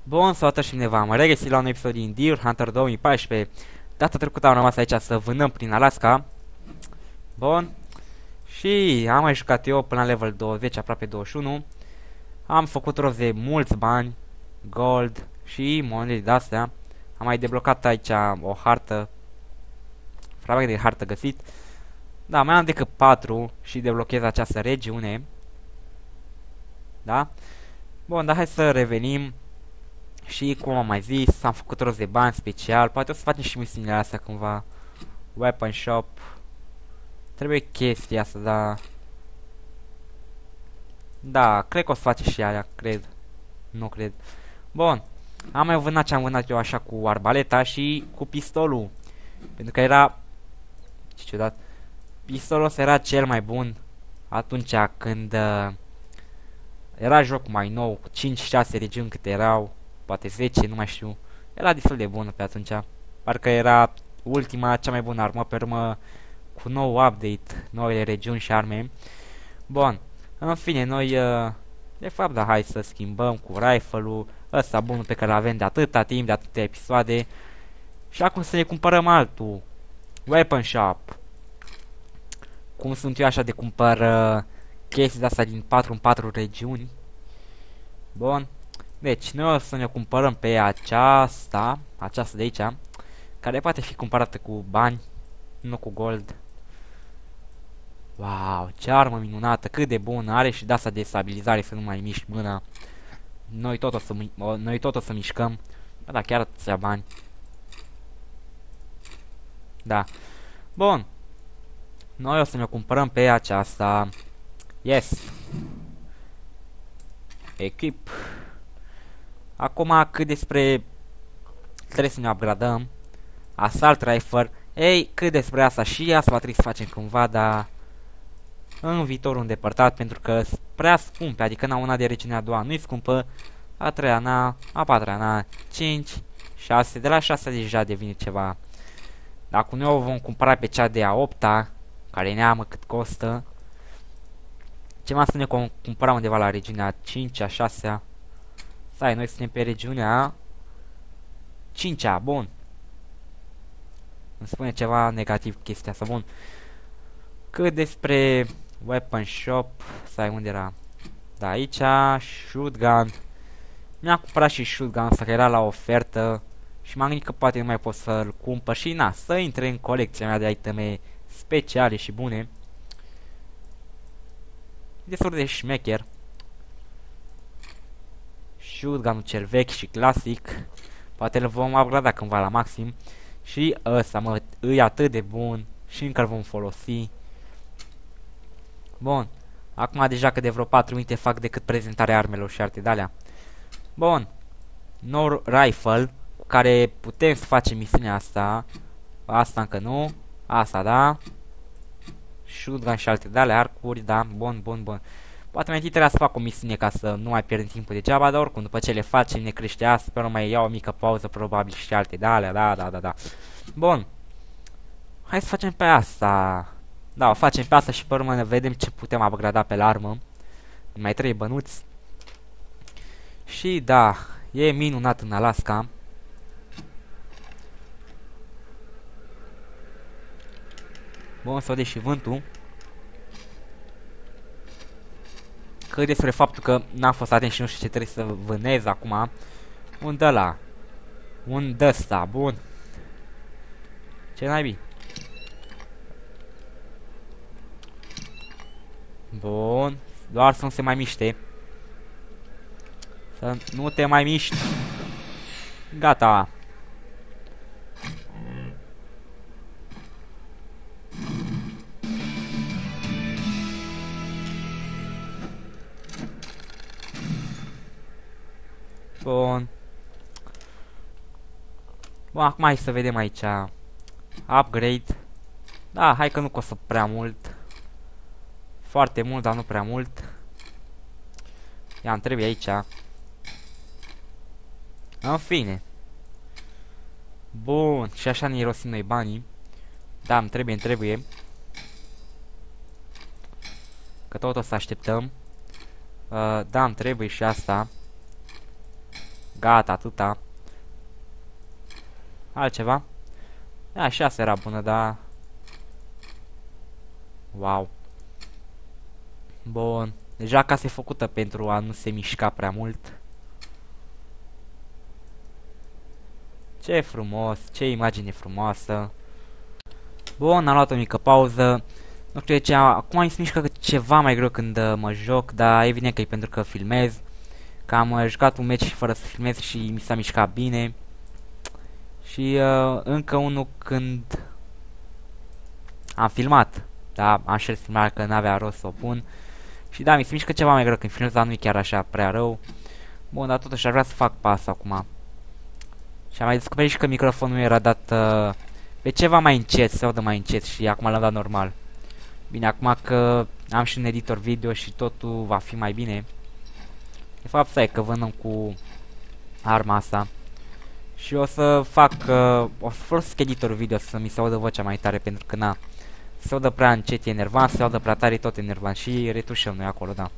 Bun, salutări și bine v-am regăsit la un episod din Deer Hunter 2014. Data trecută am rămas aici să vânăm prin Alaska. Bun. Și am mai jucat eu până la level 20, aproape 21. Am făcut rost de mulți bani, gold și monede de-astea. Am mai deblocat aici o hartă, fragment de hartă găsit. Da, mai am decât 4 și deblochez această regiune. Da? Bun, dar hai să revenim. Și cum am mai zis, am făcut rost de bani special. Poate o să facem și misiunile astea cumva. Weapon shop. Trebuie chestia asta, da. Da, cred că o să facem și aia, cred. Nu cred. Bun. Am mai vânat ce am vânat eu așa cu arbaleta și cu pistolul. Pentru că era... Ce ciudat. Pistolul ăsta era cel mai bun atunci când era jocul mai nou, cu 5-6 regiuni câte erau. Poate 10, nu mai știu. Era destul de bună pe atunci. Parcă era ultima, cea mai bună armă pe urmă cu nou update, noile regiuni și arme. Bun. În fine, noi de fapt, da, hai să schimbăm cu rifle-ul ăsta bunul pe care l-avem de atâta timp, de atâtea episoade. Și acum să ne cumpărăm altul. Weapon shop. Cum sunt eu așa de cumpăr chestii de asta din 4 în 4 regiuni. Bun. Deci, noi o să ne cumpărăm pe aceasta de aici, care poate fi cumpărată cu bani, nu cu gold. Wow, ce armă minunată, cât de bună, are și de asta de stabilizare să nu mai mișc mâna. Noi tot o să mișcăm, da, chiar atâția bani. Da. Bun. Noi o să ne cumpărăm pe aceasta. Yes. Equip. Acum cât despre... Trebuie să ne upgradăm. Assault Rifle. Ei, cât despre asta și asta va trebui să facem cândva, dar... În viitorul îndepărtat, pentru că sunt prea scumpe. Adică na, una de regiunea a doua nu-i scumpă. A treia na, a patra na, 5, 6. De la 6 deja devine ceva. Dacă noi o vom cumpăra pe cea de a 8-a, care neamă cât costă. Ce mai să ne cumpărăm undeva la regiunea 5-a, 6-a. Stai, noi suntem pe regiunea 5-a, bun. Îmi spune ceva negativ chestia asta, bun. Cât despre weapon shop, stai, unde era? Da, aici, shotgun. Mi-am cumpărat și shotgun ăsta, că era la ofertă. Și m-am gândit că poate nu mai pot să-l cumpăr și na, să intre în colecția mea de iteme speciale și bune. Destul de șmecher. Shotgun-ul cel vechi și clasic. Poate îl vom upgrada cândva la maxim. Și ăsta, mă, e atât de bun. Și încă îl vom folosi. Bun. Acum deja că de vreo 4 minute fac decât prezentarea armelor și alte de-alea. Bun. Nou rifle. Cu care putem să facem misiunea asta. Asta încă nu. Asta, da. Shotgun și alte de-alea, arcuri, da. Bun, bun, bun. Poate mai întâi trebuie să fac o misiune ca să nu mai pierdem timpul degeaba, dar oricum, după ce le facem, ne crește asta, pe urmă mai iau o mică pauză, probabil, și alte de alea, da. Bun. Hai să facem pe asta. Da, o facem pe asta și pe urmă ne vedem ce putem upgrada pe la armă. Mai trebuie bănuți. Și da, e minunat în Alaska. Bun, să și vântul. Cât despre faptul că n-am fost atent și nu știu ce trebuie să vânez acum. Un de la. Un de ăsta, bun. Ce naibii? Bun. Doar să nu se mai miște. Să nu te mai miști. Gata. Bun. Bun, acum hai să vedem aici. Upgrade. Da, hai că nu costă prea mult. Foarte mult, dar nu prea mult. Ia, îmi trebuie aici. În fine. Bun, și așa ne irosim noi banii. Da, îmi trebuie. Că tot o să așteptăm. Da, îmi trebuie și asta. Gata, atâta. Altceva? Da, 6 era bună, dar... Wow. Bun. Deja casa e făcută pentru a nu se mișca prea mult. Ce frumos, ce imagine frumoasă. Bun, am luat o mică pauză. Nu știu de ce, acum mi se mișcă ceva mai greu când mă joc, dar evident că e pentru că filmez. Că am jucat un meci fără să filmez și mi s-a mișcat bine. Și încă unul când am filmat. Da, am șters filmarea că n-avea rost să o pun. Și da, mi se mișcă ceva mai greu când filmez, dar nu e chiar așa prea rău. Bun, dar totuși ar vrea să fac pas acum. Și am mai descoperit și că microfonul era dat pe ceva mai încet, se audă mai încet și acum l-am dat normal. Bine, acum că am și un editor video și totul va fi mai bine. De fapt, stai că vânăm cu arma asta. Și o să fac, o să folosesc editorul video să mi se audă vocea mai tare, pentru că na, se audă prea încet, e enervant, se audă prea tare, tot enervant și retușăm noi acolo, da.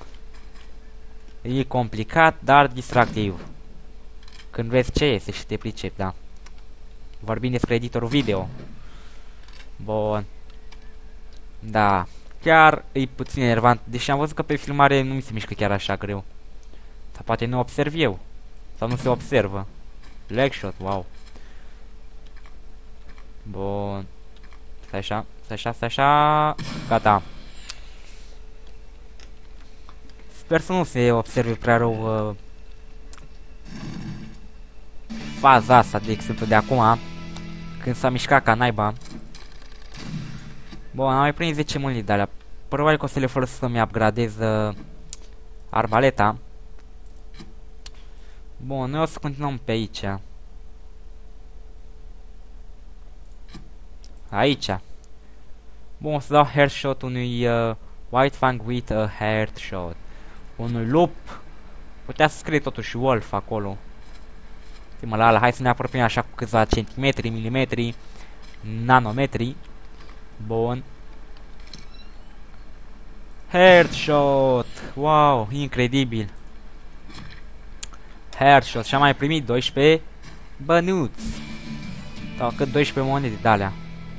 E complicat, dar distractiv. Când vezi ce este și te pricepi, da. Vorbim despre editorul video. Bun. Da, chiar e puțin enervant, deși am văzut că pe filmare nu mi se mișcă chiar așa greu. Sau poate nu observ eu. Sau nu se observă. Leg shot, wow. Bun. Stai așa, stai așa, stai așa. Gata. Sper să nu se observe prea rău faza asta, de exemplu, de acum. Când s-a mișcat ca naiba. Bun, am mai prins 10 mâini de alea. Probabil că o să le folosesc să-mi upgradez arbaleta. Bun, noi o să continuăm pe aici. Aici. Bun, o să dau headshot unui White Fang with a headshot. Unui lup. Putea să scrie totuși wolf acolo. Mă, la, hai să ne apropiem așa cu câțiva centimetri, milimetri, nanometri. Bun. Headshot. Wow, incredibil. Headshot. Și am mai primit 12 bănuți. Sau cât 12 monede de alea.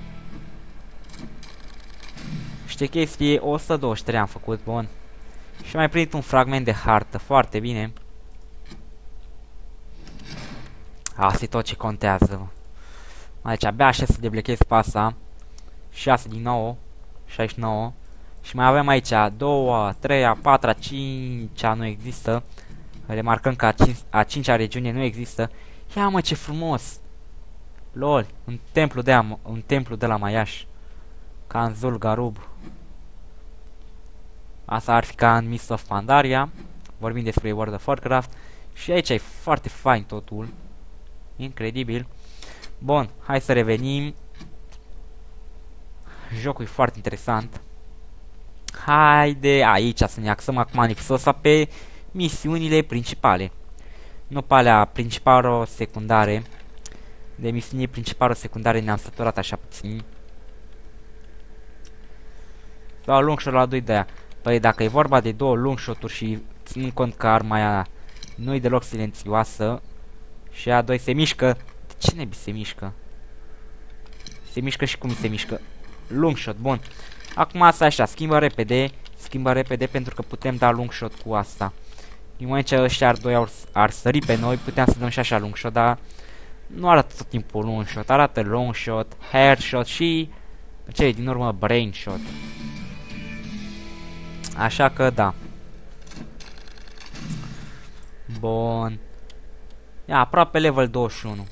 Știi chestie, 123 am făcut, bun. Și mai primit un fragment de hartă, foarte bine. Asta e tot ce contează. Deci abia așa să deblechez pasa. 6 din 9, 69. Și mai avem aici 2, 3, 4, 5 nu există. Remarcăm că a 5-a regiune nu există. Ia mă, ce frumos! Lol, un templu de la Maiaș. Ca în Zul'Garub. Asta ar fi ca în Mists of Pandaria. Vorbim despre World of Warcraft. Și aici e foarte fain totul. Incredibil. Bun, hai să revenim. Jocul e foarte interesant. Haide aici să ne axăm acum în episodul ăsta pe misiunile principale. Nu pe alea principalo-secundare. De misiuni principalo-secundare ne-am săturat așa puțin. Dau longshot la 2 de aia. Păi dacă e vorba de 2 longshot-uri și ținând cont că arma aia nu-i deloc silențioasă și a 2 se mișcă. De ce nebi se mișcă? Se mișcă și cum se mișcă? Longshot, bun. Acum asta așa, schimbă repede pentru că putem da longshot cu asta. Din moment ce ăștia ar sări pe noi, puteam să dăm și așa longshot, dar nu arată tot timpul longshot, arată longshot, headshot și ce din urmă brainshot. Așa că da. Bun. Ia, aproape level 21.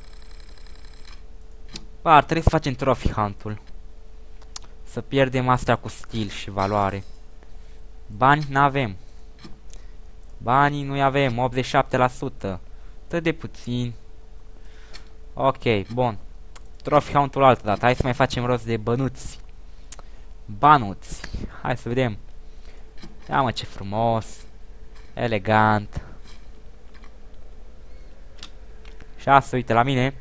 Bă, ar trebui să facem trophy hunt-ul. Să pierdem astea cu stil și valoare. Bani n-avem. Banii nu-i avem, 87%. Tot de puțin. Ok, bun. Trophy hunt-ul altă dată. Hai să mai facem rost de bănuți. Banuți. Hai să vedem. Ia mă, ce frumos. Elegant. Și asta, uite la mine.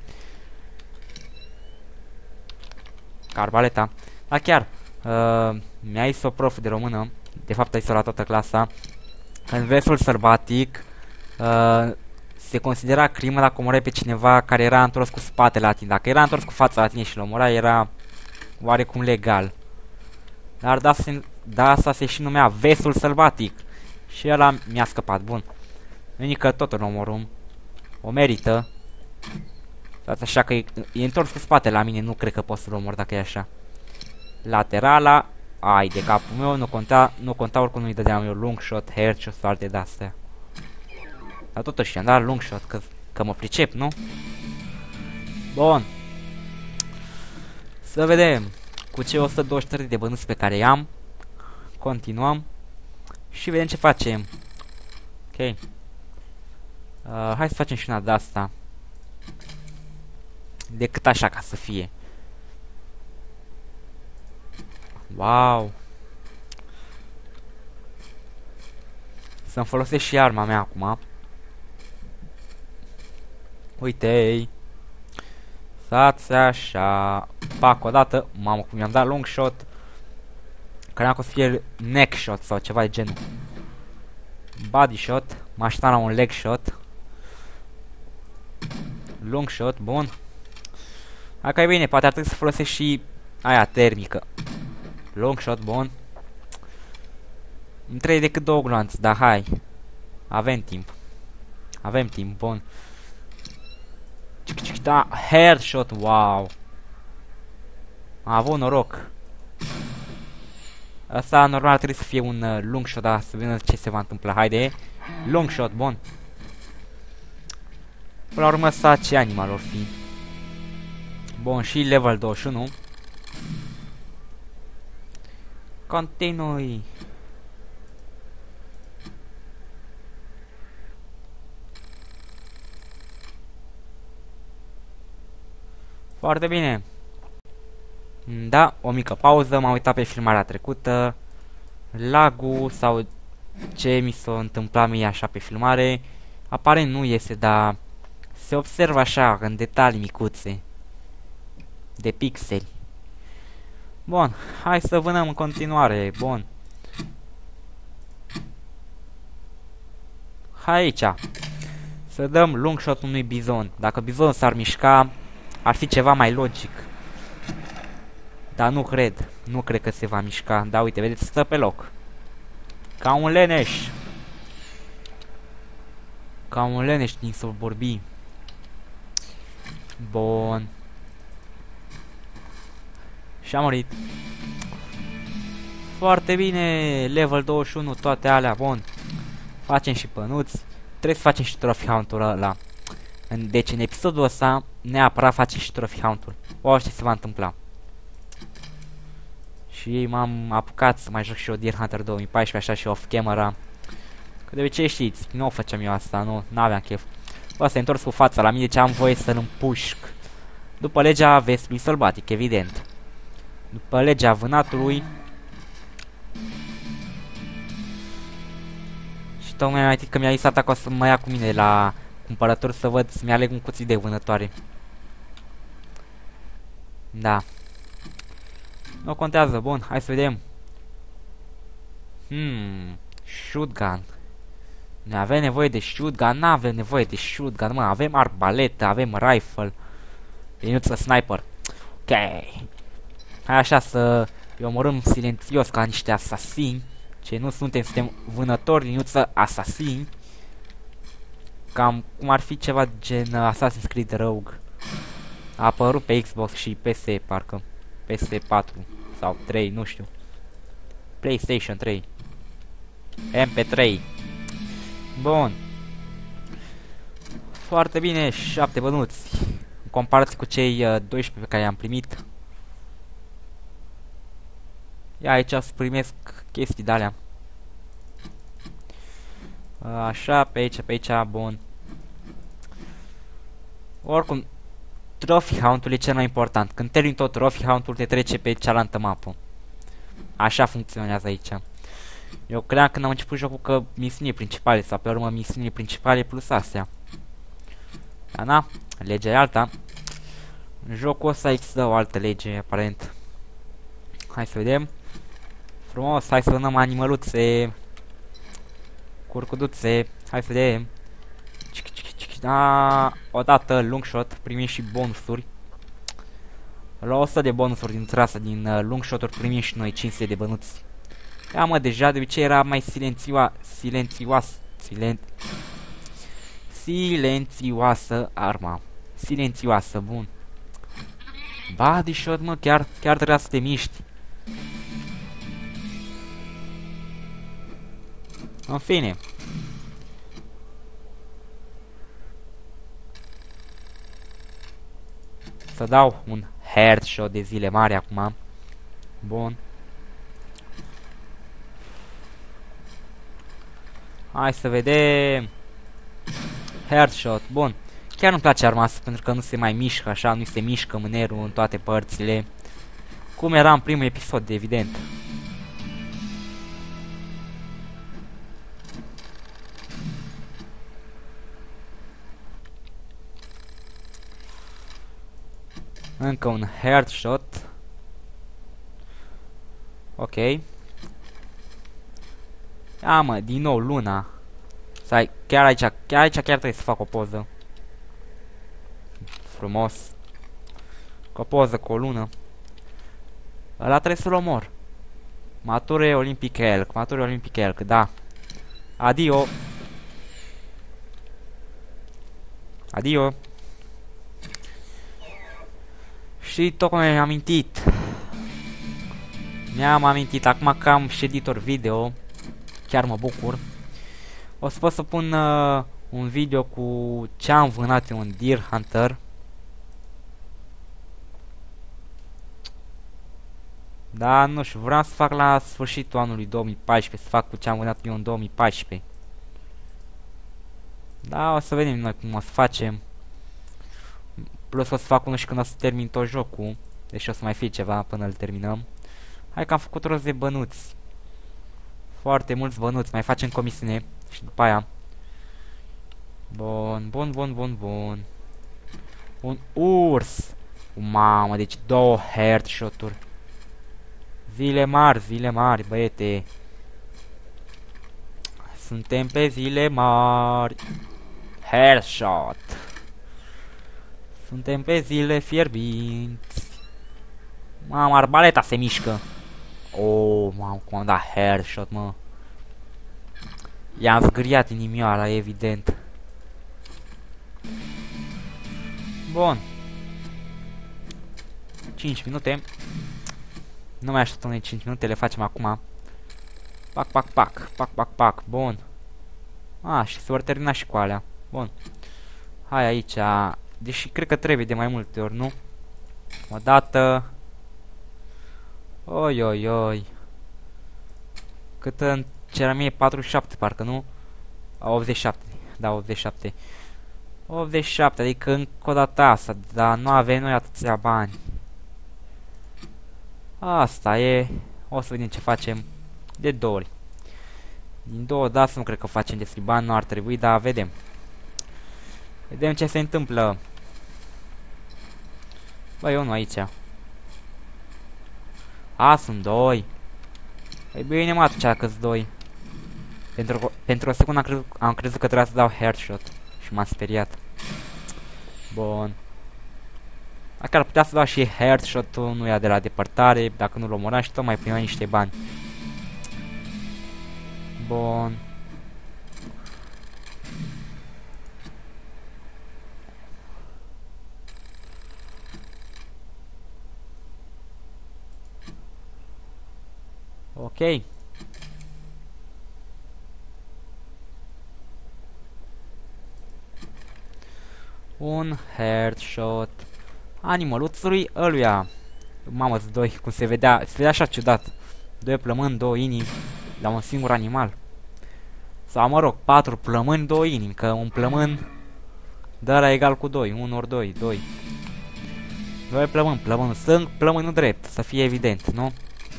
Arbaleta. Da, chiar. Mi-a zis-o prof de română. De fapt, a zis-o la toată clasa. În versul sălbatic se considera crimă dacă omorai pe cineva care era întors cu spatele la tine. Dacă era întors cu fața la tine și l-omorai, era oarecum legal. Dar asta se și numea vesul sălbatic. Și ăla mi-a scăpat, bun. Nu că tot îl omorâm. O merită. Așa că e întors cu spatele la mine, nu cred că pot să-l omor dacă e așa. Laterala. Ai, de capul meu, nu conta oricum nu-i dădeam eu long shot, hair shot sau alte de-astea. Dar totuși i-am dat long shot, că mă pricep, nu? Bun. Să vedem. Cu cei 123 de bănuți pe care i-am. Continuăm. Și vedem ce facem. Ok. Hai să facem și una de asta. Decât așa ca să fie. Wow. Să-mi folosesc și arma mea acum. Uite-i. Stați așa. Pac, odată. Mamă, cum i-am dat long shot. Credeam că o să fie neck shot sau ceva de genul. Body shot. Mă așteptam la un leg shot. Long shot, bun. Hai că e bine, poate ar trebui să folosesc și aia termică. Long shot, bun. Nu trebuie decât 2 gloanțe, dar hai. Avem timp. Avem timp, bun. Da, headshot, wow. A avut noroc. Asta normal trebuie să fie un long shot, dar să vedem ce se va întâmpla. Haide. Long shot, bun. Până la urmă asta ce animal o fi. Bun, și level 21. Continui. Foarte bine. Da, o mică pauză, m-am uitat pe filmarea trecută. Lagul sau ce mi s-a întâmplat mie așa pe filmare. Aparent nu iese, dar se observă așa în detalii micuțe. De pixeli. Bun, hai să vânăm în continuare, bun. Hai aici. Să dăm long shot unui bizon. Dacă bizon s-ar mișca, ar fi ceva mai logic. Dar nu cred. Nu cred că se va mișca. Da, uite, vedeți, stă pe loc. Ca un leneș. Ca un leneș din Sorborbii. Bun. Și-a murit. Foarte bine. Level 21, toate alea, bun. Facem și pănuți. Trebuie să facem și trophy hunt-ul ăla. Deci în episodul ăsta neapărat facem și trophy hunt-ul. O, ce se va întâmpla. Și m-am apucat să mai joc și eu Deer Hunter 2014 așa și off-camera. Că de obicei știți, nu o făceam eu asta, nu aveam chef. Bă, s-a întors cu fața la mine, ce am voie să-l împușc. După legea vestului sălbatic, evident. După legea vânatului. Și tocmai mi-a zis că mi-a zis că o să mă ia cu mine la cumpărător să văd, să-mi aleg un cuțit de vânătoare. Da. Nu contează, bun, hai să vedem. Shotgun. Ne avem nevoie de shotgun, n-avem nevoie de shotgun, mă, avem arbaletă, avem rifle. Liniuță sniper. Ok. Hai așa să îi omorâm silențios ca niște asasini. Ce nu suntem vânători, liniuță asasini. Cam cum ar fi ceva gen Assassin's Creed Rogue. A apărut pe Xbox și PS, parcă. PS4 sau 3, nu știu. PlayStation 3. MP3. Bun. Foarte bine, 7 bănuți. În comparație cu cei 12 pe care i-am primit. Ia aici să primesc chestii de-alea. Așa, pe aici, bun. Oricum, trophy hunt-ul e cel mai important. Când termin tot trophy hunt-ul, te trece pe cealaltă mapă. Așa funcționează aici. Eu credeam când am început jocul că misiunile principale, sau pe urmă misiunile principale plus astea. Dar na, legea e alta. În jocul ăsta există o altă lege, aparent. Hai să vedem. Frumos, hai să vânăm animăluțe. Curcuduțe, hai să vedem. odată longshot primim și bonusuri. La 100 de bonusuri din trasa din longshot-uri primim și noi 500 de bănuți. Ia mă, deja de obicei era mai silențioasă arma. Silențioasă, bun. Body shot, mă, chiar trebuia să te miști. În fine. Să dau un headshot de zile mari acum. Bun. Hai să vedem. Headshot, bun. Chiar nu-mi place arma asta pentru că nu se mai mișcă așa, nu se mișcă mânerul în toate părțile. Cum era în primul episod, evident. Încă un headshot. Ok. Ia mă, din nou luna. Stai, chiar aici trebuie să fac o poză. Frumos. Cu o poză cu o lună. Ăla trebuie să-l omor. Mature Olympic Elk, Mature Olympic Elk, da. Adio. Adio. Și tocmai mi-am amintit. Mi-am amintit, acum că am și editor video. Chiar mă bucur. O să pot să pun un video cu ce am vânat eu un Deer Hunter. Da, nu știu, vreau să fac la sfârșitul anului 2014, să fac cu ce am vânat eu în 2014. Da, o să vedem noi cum o să facem. Plus o să fac unul și când o să termin tot jocul. Deci o să mai fie ceva până îl terminăm. Hai că am făcut rost de bănuți. Foarte mulți bănuți, mai facem comisiune. Și după aia. Bun. Un urs. Mamă, deci 2 headshot-uri. Zile mari, băiete. Suntem pe zile mari. Headshot. Suntem pe zile fierbinți. Mamă, arbaleta se mișcă. Oh, mamă, cum am dat headshot, mă. I-am zgâriat inimioara, evident. Bun. 5 minute. Nu mai așteptăm noi 5 minute, le facem acum. Pac. Bun. Și se vor termina și cu alea. Bun. Hai aici. Deși cred că trebuie de mai multe ori, nu? O dată. Oi. Cât în ceramie 47, parcă, nu? 87. Da, 87. 87, adică încă o dată asta. Dar nu avem noi atâția bani. Asta e. O să vedem ce facem. De 2 ori. Din 2 date nu cred că facem destui bani, nu ar trebui, dar vedem. Vedem ce se întâmplă. Băi, unul aici. Sunt 2. E bine, mă, atunci că-s 2. Pentru o secundă am crezut că trebuia să dau headshot. Și m-am speriat. Bun. Dacă ar putea să dau și headshot-ul, nu ia de la depărtare. Dacă nu-l omoram și tot mai primeam niște bani. Bun. Ok. Un headshot. Animăluțului ăluia. Mamă, 2, cum se vedea așa ciudat. 2 plămâni, 2 inimi la un singur animal. Sau mă rog, 4 plămâni, 2 inimi, că un plămân dă la egal cu 2, 1 ori 2, 2. 2 plămâni, sunt plămânul drept, să fie evident, nu?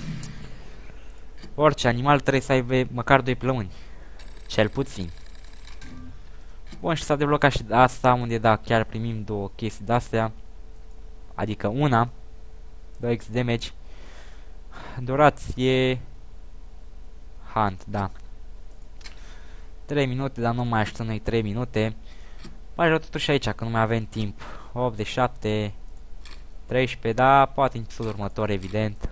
Orice animal trebuie să aibă măcar 2 plămâni. Cel puțin. Bun, și s-a deblocat și asta, unde da, chiar primim 2 chestii de-astea. Adică una 2x damage. Durație Hunt, da. 3 minute, dar nu mai așteptăm noi 3 minute. Mai rău totuși aici, că nu mai avem timp. 87, 13, da, poate în episodul următor, evident.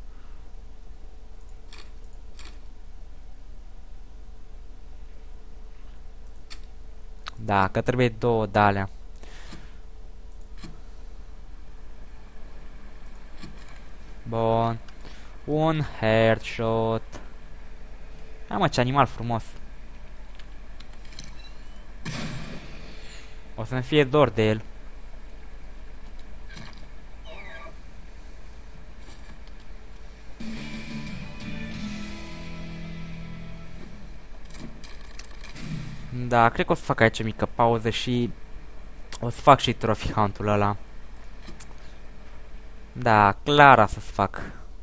Da, că trebuie două de-alea. Bun. Un headshot. Hai mă, ce animal frumos. O să-mi fie dor de el. Da, cred că o să fac aici o mică pauză și o să fac și trophy hunt-ul ăla. Da, clar să-ți fac.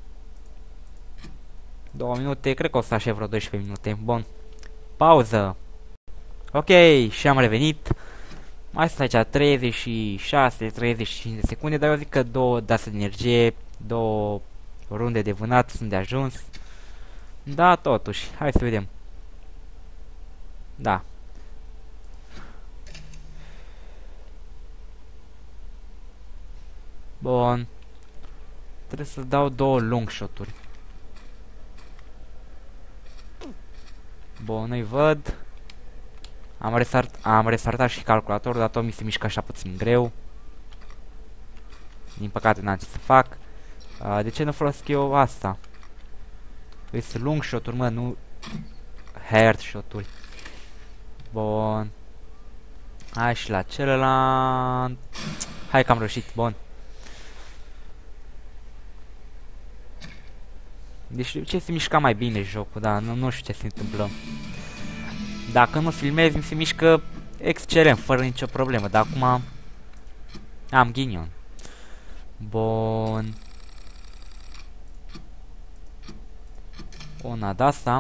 2 minute, cred că o să așa vreo 12 minute. Bun. Pauză. Ok, și am revenit. Mai sunt aici 36, 35 de secunde, dar eu zic că 2 dase de energie, 2 runde de vânat sunt de ajuns. Da, totuși, hai să vedem. Da. Bun. Trebuie să dau 2 long shot-uri. Bun, nu-i văd. Am restartat și calculatorul, dar tot mi se mișcă așa puțin greu. Din păcate n-am ce să fac. De ce nu folosesc eu asta? Păi sunt long shot-uri, mă, nu headshot-uri. Bun. Hai și la celălalt. Hai că am reușit, bun. Deci ce se mișca mai bine jocul, da, nu știu ce se întâmplă. Dacă nu filmez, mi se mișcă excelent, fără nicio problemă, dar acum am ghinion. Bun. Una de asta.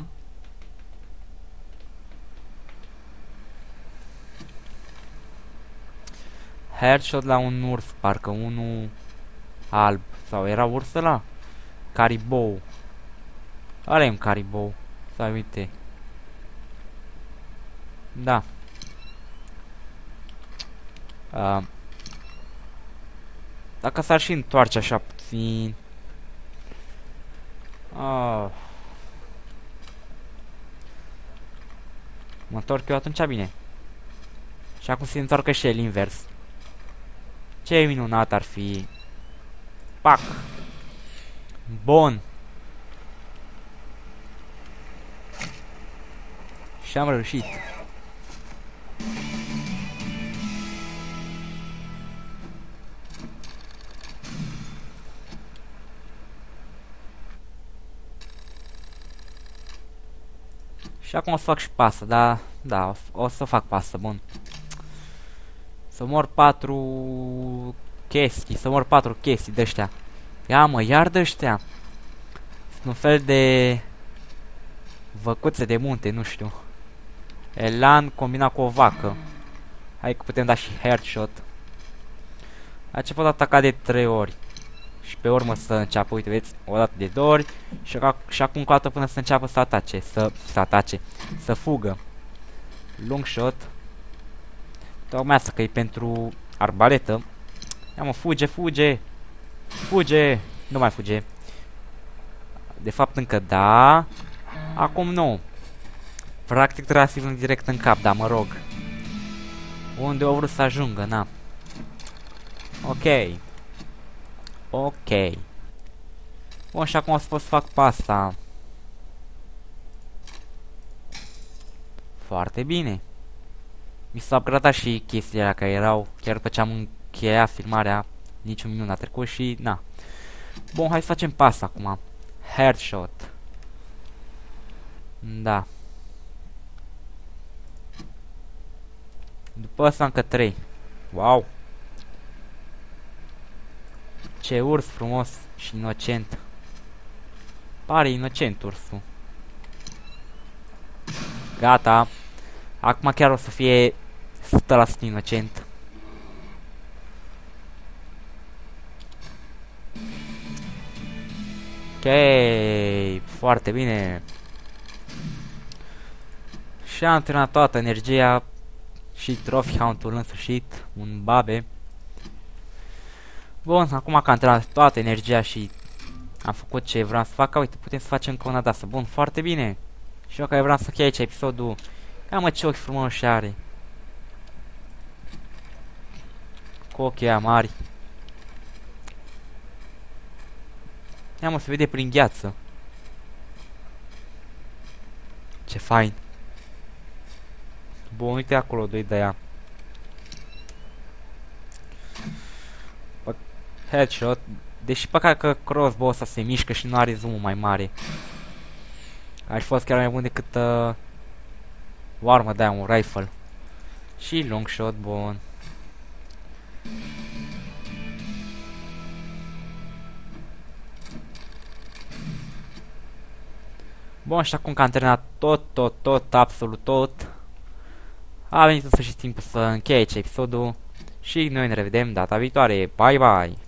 Headshot la un urs, parcă unul alb. Sau era urs ăla? Caribou. Ăla e un caribou. Sau uite. Da. Dacă s-ar și întoarce așa puțin. Mă întorc eu atunci bine. Și acum se întoarcă și el invers. Ce minunat ar fi. Pac. Bun. Și am reușit. Și acum o să fac și pasă, da, o să fac pasă, bun. Să mor 4 chestii, să mor 4 chestii de-ăștia. Ia mă, iar de-ăștia. Sunt un fel de văcuțe de munte, nu știu. Elan combinat cu o vacă. Hai că putem da și headshot. Aici pot ataca de 3 ori. Și pe urmă să înceapă, uite, vedeți, o dată de 2 ori. Și acum o dată până să înceapă să atace. Să fugă. Long shot. Tocmai asta că e pentru arbaletă. Ia mă, fuge, fuge. Fuge. Nu mai fuge. De fapt încă da. Acum nu. Practic trebuia să-i vin direct în cap, dar mă rog. Unde o vrut să ajungă, na. Ok. Ok. Bun, și acum o să pot să fac pasta. Foarte bine. Mi s-au upgradat și chestiile alea care erau chiar după ce am încheiat filmarea. Niciun minut n-a trecut și na. Bun, hai să facem pasta acum. Headshot. Da. După asta încă 3. Wow. Ce urs frumos și inocent. Pare inocent ursul. Gata. Acum chiar o să fie 100% inocent. Ok. Foarte bine. Și am terminat toată energia Și Trophy Hunt-ul în sfârșit, un babe. Bun, acum că am terminat toată energia și am făcut ce vreau să fac, uite, putem să facem încă una de asta. Bun, foarte bine. Și eu care vreau să închei aici episodul. Ia mă, ce ochi frumoși are. Cu ochii aia mari. Ia mă, se vede prin gheață. Ce fain. Bun, uite acolo, doi de aia. Headshot. Deși păcat că crossbow ăsta se mișcă și nu are zoom mai mare. Ar fi fost chiar mai bun decât o armă de aia, un rifle. Și long shot, bun. Bun, și acum că am terminat tot, absolut tot, a venit în sfârșit timpul să închei aici episodul și noi ne revedem data viitoare. Bye, bye!